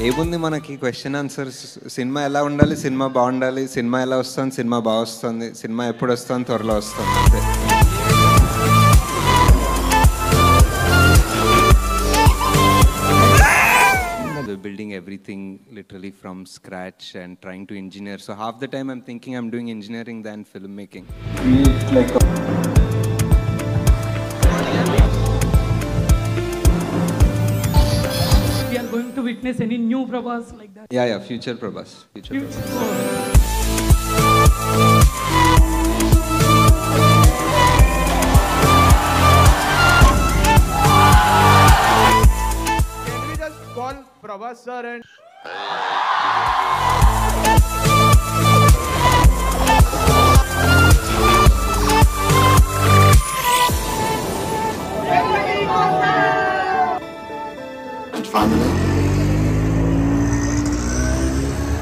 ఏముంది మనకి question answers. Cinema ఎలా ఉండాలి, సినిమా బాగుండాలి, సినిమా ఎలా వస్తుంది, సినిమా బాగా వస్తుంది, సినిమా ఎప్పుడు వస్తుంది, త్వరలో వస్తుంది అంతే. We're building everything literally from scratch and trying to engineer. So half the time I'm thinking I'm doing engineering than filmmaking. It's like we are going to witness any new Prabhas like that. Yeah, future Prabhas. Future Prabhas. Call Prabhas sir and Finally